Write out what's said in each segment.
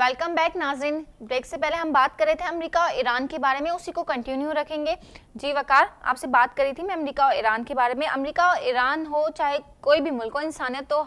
Welcome back नाज़रीन। Break से पहले हम बात कर रहे थे अमेरिका और ईरान के बारे में, उसी को कंटिन्यू रखेंगे। जी वकार, आपसे बात करी थी मैं अमेरिका और ईरान के बारे में। अमेरिका और ईरान हो चाहे कोई भी मुल्क हो, इंसानियत तो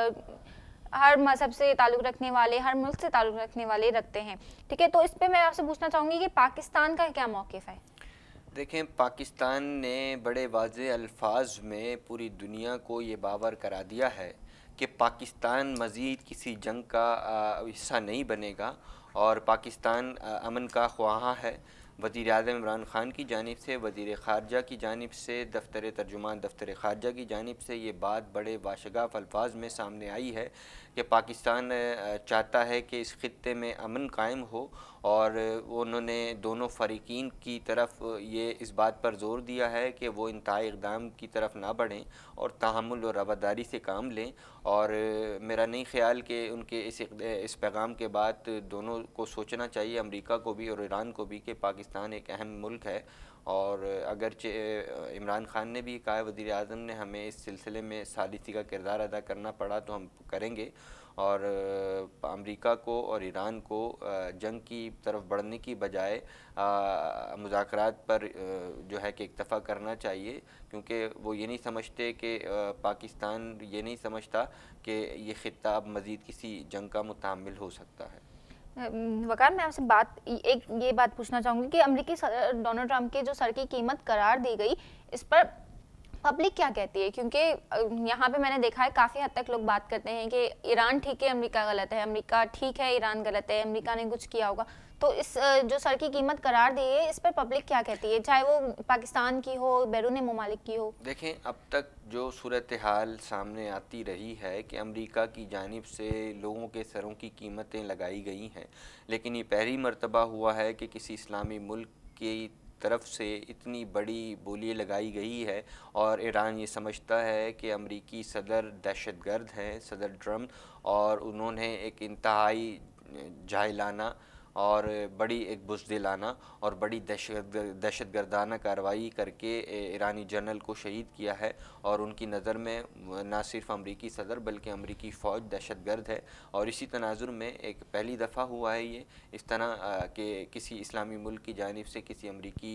हर मजहब से ताल्लुक़ रखने वाले, हर मुल्क से ताल्लुक़ रखने वाले रखते हैं। ठीक है, तो इस पर मैं आपसे पूछना चाहूँगी कि पाकिस्तान का क्या मौक़िफ़ है? देखें, पाकिस्तान ने बड़े वाज़े अल्फाज में पूरी दुनिया को ये बावर करा दिया है कि पाकिस्तान मज़ीद किसी जंग का हिस्सा नहीं बनेगा और पाकिस्तान अमन का ख्वाहा है। वज़ीर-ए-आज़म इमरान ख़ान की जानिब से, वज़ीर ख़ारजा की जानिब से, दफ्तर तर्जुमान दफ्तर ख़ारजा की जानिब से ये बात बड़े वाशगाफ़ अल्फाज में सामने आई है कि पाकिस्तान चाहता है कि इस ख़ित्ते में अमन कायम हो और उन्होंने दोनों फ़रीक़ीन की तरफ ये इस बात पर ज़ोर दिया है कि वो इंतहाई इक़दाम की तरफ ना बढ़ें और तहम्मुल और रवादारी से काम लें। और मेरा नहीं ख़्याल कि उनके इस पैगाम के बाद दोनों को सोचना चाहिए, अमेरिका को भी और ईरान को भी, कि पाकिस्तान एक अहम मुल्क है। और अगरचे इमरान ख़ान ने भी कहा, वज़ीर आज़म ने, हमें इस सिलसिले में सालिसी का किरदार अदा करना पड़ा तो हम करेंगे और अमेरिका को और ईरान को जंग की तरफ बढ़ने की बजाय मुज़ाकरात पर जो है कि इक्तफ़ा करना चाहिए, क्योंकि वो ये नहीं समझते कि पाकिस्तान ये नहीं समझता कि ये ख़ित्ता अब मज़ीद किसी जंग का मुतहम्मिल हो सकता है। वकार, मैं आपसे ये बात पूछना चाहूँगी कि अमेरिकी डोनाल्ड ट्रंप के जो सर की कीमत करार दी गई, इस पर पब्लिक क्या कहती है? क्योंकि यहाँ पे मैंने देखा है काफ़ी हद तक लोग बात करते हैं कि ईरान ठीक है, अमेरिका गलत है, अमेरिका ठीक है, ईरान गलत है, अमेरिका ने कुछ किया होगा। तो इस जो सर की कीमत करार दी है, इस पर पब्लिक क्या कहती है, चाहे वो पाकिस्तान की हो, बैरून ममालिक की हो? देखें, अब तक जो सूरत हाल सामने आती रही है कि अमेरिका की जानिब से लोगों के सरों की कीमतें लगाई गई हैं, लेकिन ये पहली मर्तबा हुआ है कि किसी इस्लामी मुल्क की तरफ से इतनी बड़ी बोली लगाई गई है। और ईरान ये समझता है कि अमरीकी सदर दहशतगर्द हैं, सदर ट्रम्प, और उन्होंने एक इंतहाई जाहिलाना और बड़ी एक बुज़दिलाना और बड़ी दहशतगर्दाना कार्रवाई करके ईरानी जनरल को शहीद किया है। और उनकी नज़र में न सिर्फ अमरीकी सदर बल्कि अमरीकी फ़ौज दहशतगर्द है। और इसी तनाजुर में एक पहली दफ़ा हुआ है ये इस तरह कि किसी इस्लामी मुल्क की जानिब से किसी अमरीकी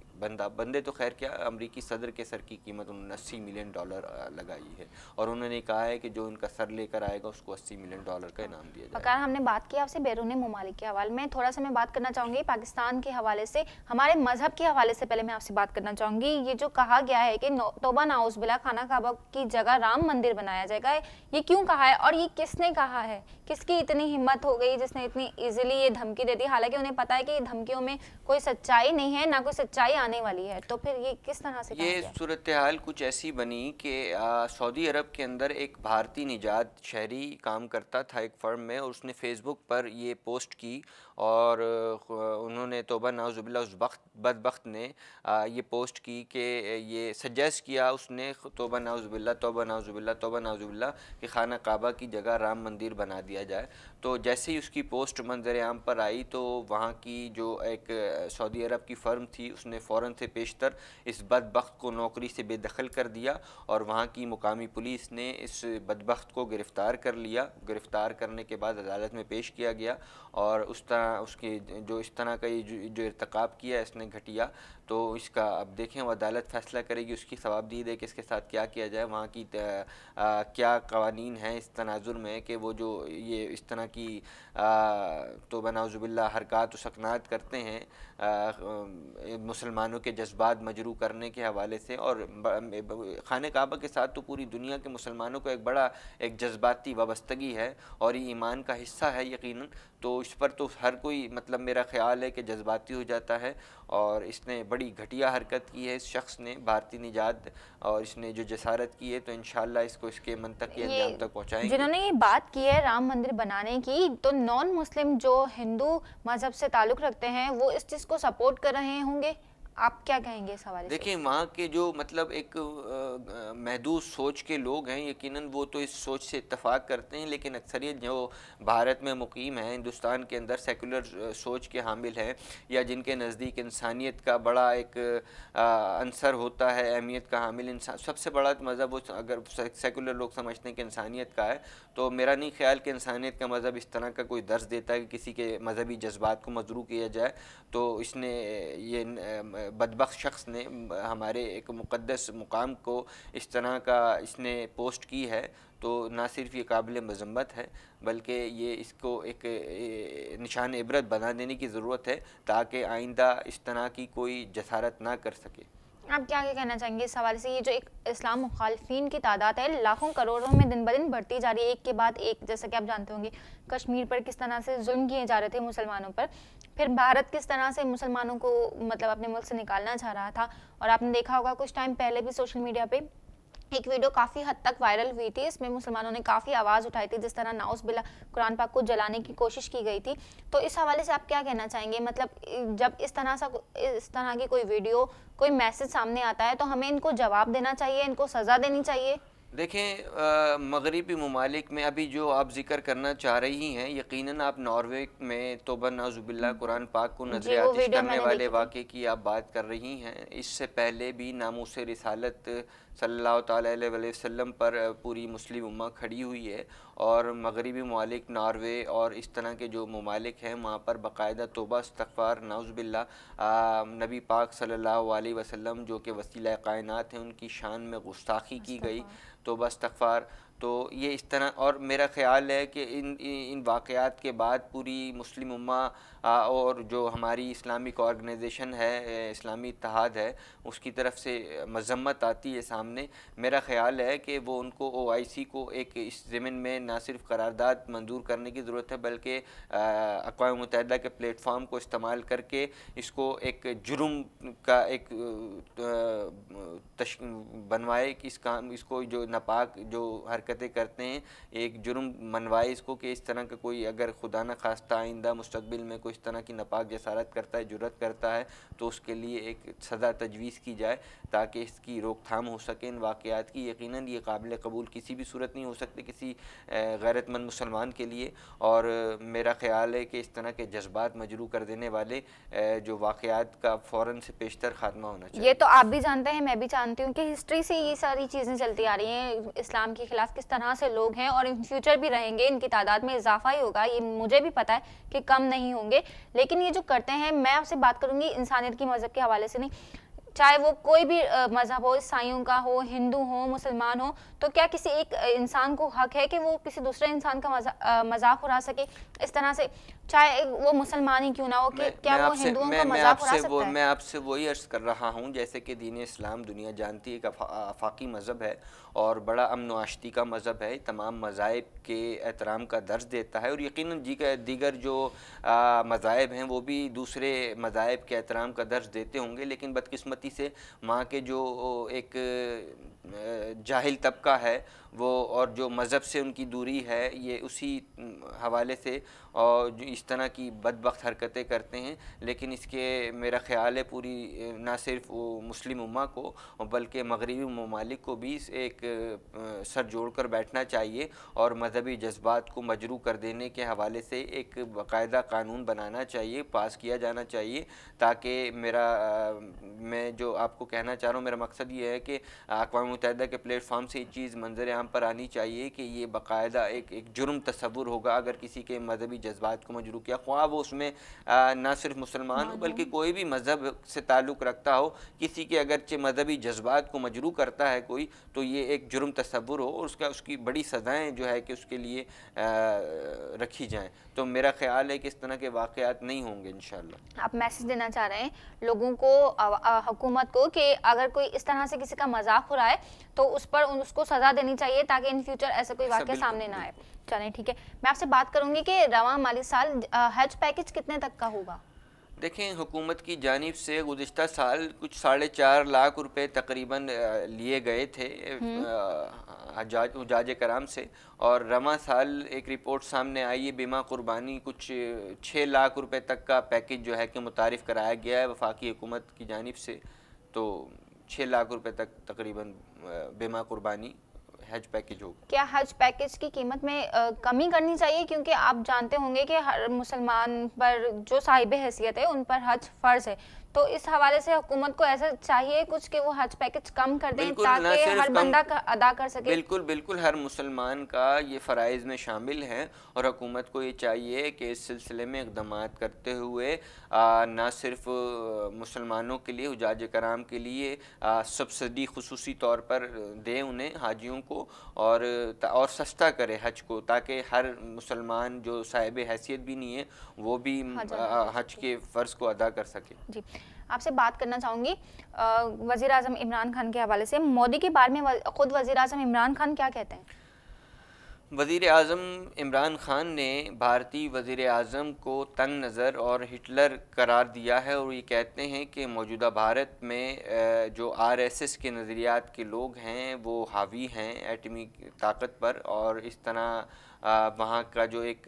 बंदे तो खैर क्या, अमरीकी सदर के सर की कीमत उन्होंने $80 मिलियन लगाई है और उन्होंने कहा है कि जो उनका सर लेकर आएगा उसको $80 मिलियन का इनाम दिया जाएगा। हमने बात की आपसे बैरून ममालिक के हवाले में, थोड़ा सा मैं बात करना चाहूँगी पाकिस्तान के हवाले से, हमारे मजहब के हवाले से पहले मैं आपसे बात करना चाहूँगी। ये जो कहा गया है कि तौबा नाउज़ बिल्लाह, खाना काबा की जगह राम मंदिर बनाया जाएगा, ये क्यों कहा है और ये किसने कहा है? किसकी इतनी हिम्मत हो गई जिसने इतनी इजीली ये धमकी दे दी, हालांकि उन्हें पता है कि धमकियों में कोई सच्चाई नहीं है, ना कोई सच्चाई आने वाली है, तो फिर ये किस तरह से ये सूरत हाल कुछ ऐसी बनी कि सऊदी अरब के अंदर एक भारतीय निजात शहरी काम करता था एक फर्म में, और उसने फेसबुक पर ये पोस्ट की और उन्होंने तौबा नाउज़ुबिल्लाह, उस बदबख्त ने ये पोस्ट की कि ये सजेस्ट किया उसने, तौबा नाउज़ुबिल्लाह, तौबा नाउज़ुबिल्लाह, तौबा नाउज़ुबिल्लाह, कि खाना काबा की जगह राम मंदिर बना दिया जाए। तो जैसे ही उसकी पोस्ट मंजर आम पर आई तो वहाँ की जो एक सऊदी अरब की फ़र्म थी उसने फ़ौरन से पेशतर इस बदबख्त को नौकरी से बेदखल कर दिया और वहाँ की मुकामी पुलिस ने इस बदबख्त को गिरफ़्तार कर लिया। गिरफ़्तार करने के बाद अदालत में पेश किया गया और उस तरह उसके जो इस तरह का जो इर्तिकाब किया इसने घटिया, तो इसका अब देखें वो अदालत फ़ैसला करेगी, उसकी सवाबदीद है कि इसके साथ क्या किया जाए, वहाँ की क्या कवानीन हैं इस तनाजुर में कि वो जो ये इस तरह की तौबा नाउज़ुबिल्लाह हरकत व सकनात करते हैं मुसलमानों के जज्बात मजरू करने के हवाले से। और खाने काबा के साथ तो पूरी दुनिया के मुसलमानों को एक जज्बाती वाबस्तगी है और ये ईमान का हिस्सा है यकीनन, तो इस पर तो हर कोई मतलब मेरा ख़्याल है कि जज्बाती हो जाता है। और इसने बड़ी घटिया हरकत की है इस शख्स ने, भारतीय निजात, और इसने जो जसारत की है, तो इंशाल्लाह इसको इसके मंतकी अंजाम तक पहुँचाएंगे। जिन्होंने ये बात की है राम मंदिर बनाने की, तो नॉन मुस्लिम जो हिंदू मजहब से ताल्लुक़ रखते हैं वो इस चीज़ को सपोर्ट कर रहे होंगे, आप क्या कहेंगे इस हवाले से? देखिए, वहाँ के जो मतलब एक महदूद सोच के लोग हैं, यकीनन वो तो इस सोच से इत्तफाक करते हैं, लेकिन अक्सरियत जो भारत में मुकीम है, हिंदुस्तान के अंदर सेकुलर सोच के हामिल हैं, या जिनके नज़दीक इंसानियत का बड़ा एक अंसर होता है, अहमियत का हामिल इंसान, सबसे बड़ा मज़हब वो अगर सेकुलर लोग समझते हैं कि इंसानियत का है, तो मेरा नहीं ख्याल कि इंसानियत का मज़हब इस तरह का कोई दर्ज देता है कि किसी के मजहबी जज्बात को मजरू किया जाए। तो इसने ये बदबख्त शख्स ने हमारे एक मुक़द्दस मुकाम को इस तरह का इसने पोस्ट की है, तो ना सिर्फ ये काबिल मज़म्मत है, बल्कि ये इसको एक निशान इबरत बना देने की ज़रूरत है, ताकि आइंदा इस तरह की कोई जसारत ना कर सके। आप क्या कहना चाहेंगे इस हवाले से? ये जो एक इस्लाम मुखालफिन की तादाद है लाखों करोड़ों में दिन ब दिन बढ़ती जा रही है, एक के बाद एक। जैसा कि आप जानते होंगे कश्मीर पर किस तरह से जुल्म किए जा रहे थे मुसलमानों पर, फिर भारत किस तरह से मुसलमानों को मतलब अपने मुल्क से निकालना चाह रहा था। और आपने देखा होगा कुछ टाइम पहले भी सोशल मीडिया पे एक वीडियो काफ़ी हद तक वायरल हुई थी, इसमें मुसलमानों ने काफ़ी आवाज़ उठाई थी, जिस तरह नाउस बिल्ला कुरान पाक को जलाने की कोशिश की गई थी। तो इस हवाले से आप क्या कहना चाहेंगे? मतलब जब इस तरह की कोई वीडियो, कोई मैसेज सामने आता है, तो हमें इनको जवाब देना चाहिए, इनको सज़ा देनी चाहिए? देखें, मगरबी ममालिक में अभी जो आप जिक्र करना चाह रही हैं, यकीनन आप नॉर्वे में तौबा नाउज़ुबिल्लाह कुरान पाक को नजर आतिश करने वाले वाक़े की आप बात कर रही हैं। इससे पहले भी नामूस रिसालत सल्लल्लाहु ताला अलैहि वसल्लम पर पूरी मुस्लिम उम्मा खड़ी हुई है, और मगरबी ममालिक नॉर्वे और इस तरह के जो ममालिक हैं वहाँ पर बाकायदा तौबा इस्तग़फ़ार नाउज़ुबिल्लाह नबी पाक सल्लल्लाहु अलैहि वसल्लम जो कि वसीला कायनात हैं उनकी शान में गुस्ताखी की गई, तौबा इस्तग़फ़ार। तो ये इस तरह, और मेरा ख़्याल है कि इन वाक़यात के बाद पूरी मुस्लिम उम्मा और जो हमारी इस्लामिक ऑर्गेनाइजेशन है, इस्लामी इत्तेहाद है, उसकी तरफ से मज़म्मत आती है सामने। मेरा ख़्याल है कि वो उनको OIC को एक इस ज़मीन में ना सिर्फ करारदाद मंजूर करने की ज़रूरत है, बल्कि अक़वाम मुत्तहिदा के प्लेटफॉर्म को इस्तेमाल करके इसको एक जुर्म का एक बनवाए कि इसको जो नापाक जो हरकतें करते हैं एक जुर्म मनवाए इसको, कि इस तरह का कोई अगर खुदा न खास्ता आइंदा मुस्तकबिल में कोई इस तरह की नापाक जसारत करता है, जुर्रत करता है, तो उसके लिए एक सज़ा तजवीज़ की जाए ताकि इसकी रोकथाम हो सके इन वाक़यात की। यकीनन ये काबिल कबूल किसी भी सूरत नहीं हो सकती किसी गैरतमंद मुसलमान के लिए, और मेरा ख़्याल है कि इस तरह के जज्बात मजरू कर देने वाले जो वाक़यात का फ़ौरन से पेशतर ख़ात्मा होना चाहिए। ये तो आप भी जानते हैं, मैं भी जानती हूँ कि हिस्ट्री से ये सारी चीज़ें चलती आ रही हैं, इस्लाम के खिलाफ किस तरह से लोग हैं, और इन फ्यूचर भी रहेंगे, इनकी तादाद में इजाफा ही होगा, ये मुझे भी पता है कि कम नहीं होंगे। लेकिन ये जो करते हैं, मैं आपसे बात करूंगी इंसानियत की, मज़हब के हवाले से नहीं, चाहे वो कोई भी मज़हब हो, ईसाइयों का हो, हिंदू हो, मुसलमान हो, तो क्या किसी एक इंसान को हक है कि वो किसी दूसरे इंसान का मजाक उड़ा सके इस तरह से, चाहे वो मुसलमान ही क्यों ना हो? कि क्या वो हिंदुओं का मजाक उड़ा सकता है? मैं आपसे वही अर्ज़ कर रहा हूँ, जैसे कि दीन इस्लाम दुनिया जानती है, एक आफाकी मज़हब है और बड़ा अमन व आशती का मज़हब है, तमाम मज़ाहिब के एहतराम का दर्ज देता है, और यकीनन दीगर जो मज़ाहिब हैं वो भी दूसरे मज़ाहिब के एहतराम का दर्ज देते होंगे, लेकिन बदकिस्मती से वहाँ के जो एक जाहिल तबका है वो, और जो मज़हब से उनकी दूरी है, ये उसी हवाले से और जो इस तरह की बदबख्त हरकतें करते हैं। लेकिन इसके मेरा ख़्याल है पूरी ना सिर्फ वो मुस्लिम उम्मा को बल्कि मगरबी ममालिक को भी एक सर जोड़ कर बैठना चाहिए और मजहबी जज्बात को मजरू कर देने के हवाले से एक बाकायदा कानून बनाना चाहिए, पास किया जाना चाहिए, ताकि मैं जो आपको कहना चाह रहा हूँ, मेरा मकसद ये है कि अक़वाम मुत्तहिदा के प्लेटफॉर्म से ये चीज़ मंजर आम पर आनी चाहिए कि ये बाकायदा एक जुर्म तस्वुर होगा अगर किसी के मजहबी जज्बात को मजरू किया, ख्वाह वो उसमें ना सिर्फ मुसलमान हो बल्कि कोई भी मज़हब से ताल्लुक़ रखता हो, किसी के अगरचे मजहबी जज्बात को मजरू करता है कोई, तो ये एक जुर्म तस्वुर हो और उसकी बड़ी सज़ाएँ जो है कि उसके लिए रखी जाएँ। तो मेरा ख़्याल है कि इस तरह के वाक़यात नहीं होंगे इंशाअल्लाह। आप मैसेज देना चाह रहे हैं लोगों को, हुकूमत को, कि अगर कोई इस तरह से किसी का मजाक उड़ाए तो उस पर उसको सज़ा देनी चाहिए ताकि इन फ्यूचर ऐसा कोई वाक़या सामने ना आए। चलें ठीक है, मैं आपसे बात करूंगी कि रवां माली साल हज पैकेज कितने तक का होगा? देखें, हुकूमत की जानिब से गुज़िश्ता साल कुछ 4.5 लाख रुपए तकरीबन लिए गए थे हुजाज कराम से। और रवां साल एक रिपोर्ट सामने आई है, बीमा कुर्बानी कुछ 6 लाख रुपए तक का पैकेज जो है कि मुतारिफ़ कराया गया है वफाकी हुकूमत की जानिब से। तो 6 लाख रुपए तक तकरीबन बीमा कुर्बानी हज पैकेज होगा। क्या हज पैकेज की कीमत में कमी करनी चाहिए, क्योंकि आप जानते होंगे कि हर मुसलमान पर जो साहिब हैसियत है उन पर हज फर्ज है, तो इस हवाले से हुकूमत को ऐसा चाहिए कुछ कि वो हज पैकेज कम कर दें ताकि हर बंदा अदा कर सके। बिल्कुल बिल्कुल, हर मुसलमान का ये फ़राइज़ में शामिल है और हुकूमत को ये चाहिए कि इस सिलसिले में इक़दामात करते हुए ना सिर्फ मुसलमानों के लिए, हुजाज कराम के लिए सब्सिडी खुसूसी तौर पर दें उन्हें, हाजियों को, और सस्ता करे हज को, ताकि हर मुसलमान जो साहिब हैसियत भी नहीं है वो भी हज के फ़र्ज़ को अदा कर सके। जी, आपसे बात करना चाहूँगी वज़ीर आज़म इमरान खान के हवाले से। मोदी के बारे में खुद वज़ीर आज़म इमरान खान क्या कहते हैं? वज़ीर आज़म इमरान खान ने भारतीय वज़ीर आज़म को तंग नज़र और हिटलर करार दिया है और ये कहते हैं कि मौजूदा भारत में जो आरएसएस के नज़रियात के लोग हैं वो हावी हैं एटमी ताकत पर, और इस तरह वहाँ का जो एक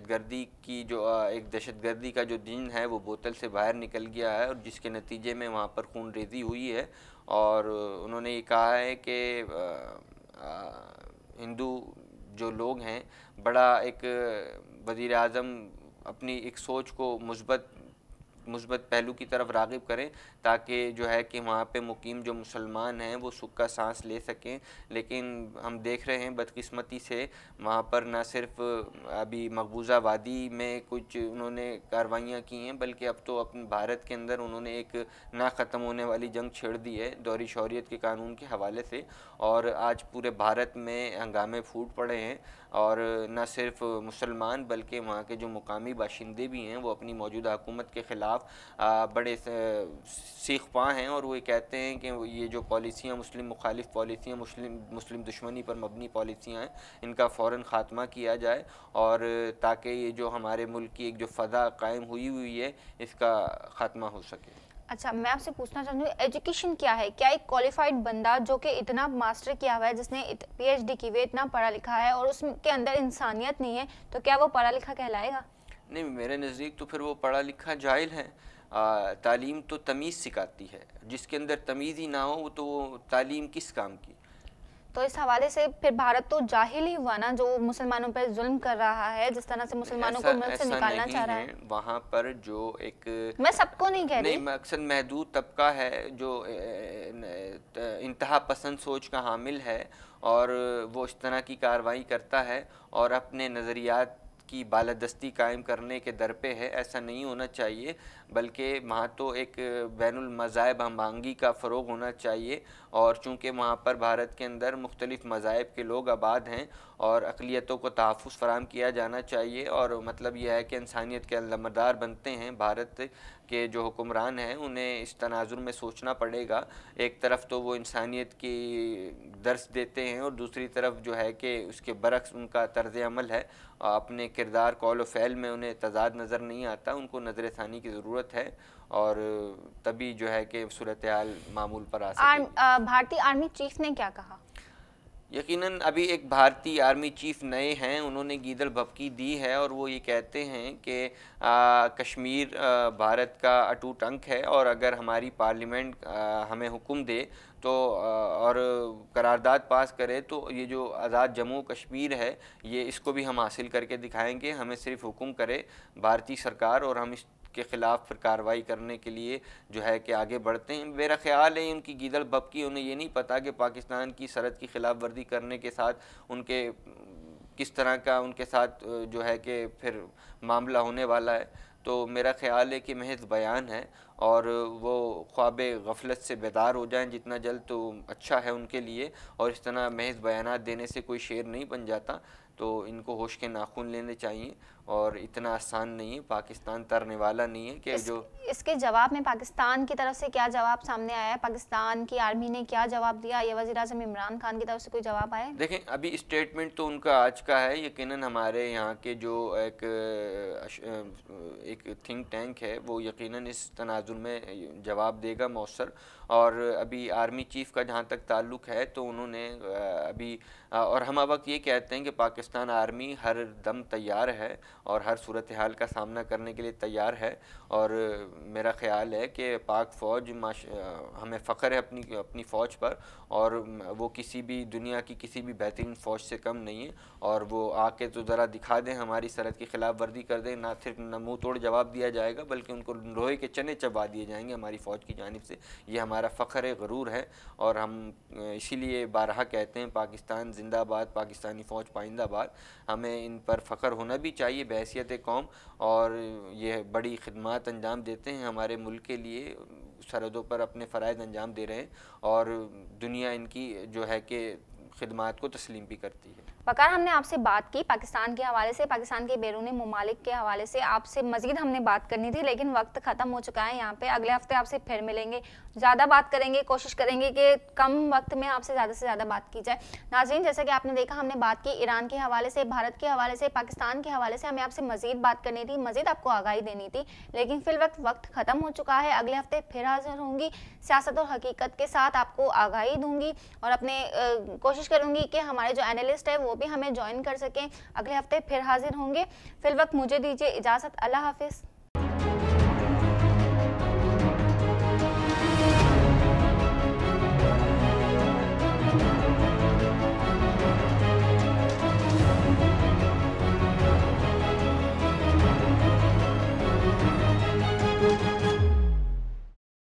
दहशतगर्दी का जो दिन है वो बोतल से बाहर निकल गया है, और जिसके नतीजे में वहाँ पर खून रेज़ी हुई है। और उन्होंने ये कहा है कि हिंदू जो लोग हैं, बड़ा एक वज़ीर आज़म अपनी एक सोच को मुस्बत पहलू की तरफ राग़िब करें, ताकि जो है कि वहाँ पे मुकीम जो मुसलमान हैं वो सुख का सांस ले सकें। लेकिन हम देख रहे हैं बदकिस्मती से वहाँ पर न सिर्फ अभी मकबूजा वादी में कुछ उन्होंने कार्रवाइयाँ की हैं, बल्कि अब तो अपने भारत के अंदर उन्होंने एक ना ख़त्म होने वाली जंग छेड़ दी है दौरी शौरियत के कानून के हवाले से, और आज पूरे भारत में हंगामे फूट पड़े हैं। और न सिर्फ मुसलमान बल्कि वहाँ के जो मुकामी बाशिंदे भी हैं वो अपनी मौजूदा हुकूमत के ख़िलाफ़ बड़े सीख पा हैं, और वो ये कहते हैं कि ये जो पॉलिसियाँ मुस्लिम मुखालिफ पॉलिसियाँ, मुस्लिम दुश्मनी पर मबनी पॉलिसियाँ हैं, इनका फ़ौरन ख़ात्मा किया जाए, और ताकि ये जो हमारे मुल्क की एक जो फ़ज़ा कायम हुई है इसका ख़ात्मा हो सके। अच्छा, मैं आपसे पूछना चाहूँगी एजुकेशन क्या है? क्या एक क्वालिफाइड बंदा जो कि इतना मास्टर किया हुआ है, जिसने पीएचडी की हुई है, इतना पढ़ा लिखा है और उसके अंदर इंसानियत नहीं है, तो क्या वो पढ़ा लिखा कहलाएगा? नहीं, मेरे नज़दीक तो फिर वो पढ़ा लिखा जाहिल है। तालीम तो तमीज़ सिखाती है, जिसके अंदर तमीज़ ही ना हो तो वो तालीम किस काम की। तो इस हवाले से फिर भारत तो जाहिल ही हुआ ना, जो मुसलमानों पर जुल्म कर रहा है, जिस तरह से मुसलमानों को मुल्क से निकालना चाह रहा है। वहाँ पर जो एक, मैं सबको नहीं कह रही, नहीं, मकसद महदूद तबका है जो इंतहा पसंद सोच का हामिल है, और वो इस तरह की कार्रवाई करता है और अपने नज़रियात की बालादस्ती कायम करने के दर पे है। ऐसा नहीं होना चाहिए, बल्कि वहाँ तो एक बैनुल मज़ाहिब हमआहंगी का फ़रोग़ होना चाहिए। और चूँकि वहाँ पर भारत के अंदर मुख्तलिफ़ मज़ाहिब के लोग आबाद हैं और अक़लियतों को तहफ़्फ़ुज़ फ़राहम किया जाना चाहिए, और मतलब यह है कि इंसानियत के अलमदार बनते हैं भारत के जो हुक्मरान हैं, उन्हें इस तनाजुर में सोचना पड़ेगा। एक तरफ तो वो इंसानियत की दर्स देते हैं और दूसरी तरफ जो है कि उसके बरक्स उनका तर्ज़ अमल है, अपने किरदार कौल व फ़ैल में उन्हें तज़ाद नज़र नहीं आता। उनको नज़र ثانی की ज़रूरत है, और तभी जो है कि सूरत हाल मामूल पर आ सके। भारतीय आर्मी चीफ ने क्या कहा? यकीनन अभी एक भारतीय आर्मी चीफ़ नए हैं, उन्होंने गीदड़ भभकी दी है, और वो ये कहते हैं कि कश्मीर भारत का अटूट अंग है, और अगर हमारी पार्लियामेंट हमें हुक्म दे तो और करारदाद पास करे तो ये जो आज़ाद जम्मू कश्मीर है ये इसको भी हम हासिल करके दिखाएंगे। हमें सिर्फ हुक्म करे भारतीय सरकार और हम इस के ख़िलाफ़ फिर कार्रवाई करने के लिए जो है कि आगे बढ़ते हैं। मेरा ख़्याल है उनकी गीदड़ भभकी, उन्हें ये नहीं पता कि पाकिस्तान की सरहद की ख़िलाफ़ वर्जी करने के साथ उनके किस तरह का उनके साथ जो है कि फिर मामला होने वाला है। तो मेरा ख़्याल है कि महज बयान है, और वो ख्वाब गफलत से बेदार हो जाएं जितना जल्द तो अच्छा है उनके लिए, और इस तरह महज बयानात देने से कोई शेर नहीं बन जाता। तो इनको होश के नाखून लेने चाहिए और इतना आसान नहीं है, पाकिस्तान तरने वाला नहीं है कि जो इसके जवाब में पाकिस्तान की तरफ से क्या जवाब सामने आया है? पाकिस्तान की आर्मी ने क्या जवाब दिया? या वज़ीर-ए-आज़म इमरान खान की तरफ से कोई जवाब आया है? देखें, अभी स्टेटमेंट तो उनका आज का है। यकीनन हमारे यहाँ के जो एक थिंक टैंक है वो यकीनन इस तनाजुर में जवाब देगा मौसर। और अभी आर्मी चीफ़ का जहाँ तक ताल्लुक़ है तो उन्होंने अभी और हम वक्त ये कहते हैं कि पाकिस्तान आर्मी हर दम तैयार है और हर सूरत हाल का सामना करने के लिए तैयार है। और मेरा ख़्याल है कि पाक फ़ौज हमें फ़ख्र है अपनी फ़ौज पर, और वो किसी भी दुनिया की किसी भी बेहतरीन फ़ौज से कम नहीं है। और वो आके तो ज़रा दिखा दें, हमारी सरहद की खिलाफ वर्दी कर दें, ना सिर्फ न मुँह तोड़ जवाब दिया जाएगा बल्कि उनको लोहे के चने चबा दिए जाएंगे हमारी फ़ौज की जानिब से। ये हमारा फ़ख्र है, गरूर है। और हम इसीलिए बारहा कहते हैं पाकिस्तान जिंदाबाद, पाकिस्तानी फ़ौज पाइंदाबाद। हमें इन पर फ़ख्र होना भी चाहिए बहैसियत कौम, और ये बड़ी खिदमत अंजाम देते हैं हमारे मुल्क के लिए, सरहदों पर अपने फ़राइज़ अंजाम दे रहे हैं और दुनिया इनकी जो है कि खिदमत को तस्लीम भी करती है। वकार, हमने आपसे बात की पाकिस्तान के हवाले से, पाकिस्तान के बैरूनी ममालिक के हवाले से आपसे मज़ीद हमने बात करनी थी, लेकिन वक्त ख़त्म हो चुका है यहाँ पे। अगले हफ्ते आपसे फिर मिलेंगे, ज़्यादा बात करेंगे, कोशिश करेंगे कि कम वक्त में आपसे ज़्यादा बात की जाए। नाज़रीन, जैसा कि आपने देखा, हमने बात की ईरान के हवाले से, भारत के हवाले से, पाकिस्तान के हवाले से। हमें आपसे मज़ीद बात करनी थी, मज़ीद आपको आगाही देनी थी, लेकिन फिल वक्त ख़त्म हो चुका है। अगले हफ्ते फिर हाजिर होंगी सियासत और हकीकत के साथ, आपको आगाही दूंगी और अपने कोशिश करूँगी कि हमारे जो एनालिस्ट है वो भी हमें ज्वाइन कर सकें। अगले हफ्ते फिर हाजिर होंगे। फिल वक्त मुझे दीजिए इजाज़त। अल्लाह हाफिज़।